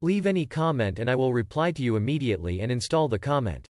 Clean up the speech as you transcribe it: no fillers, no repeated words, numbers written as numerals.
Leave any comment and I will reply to you immediately and install the comment.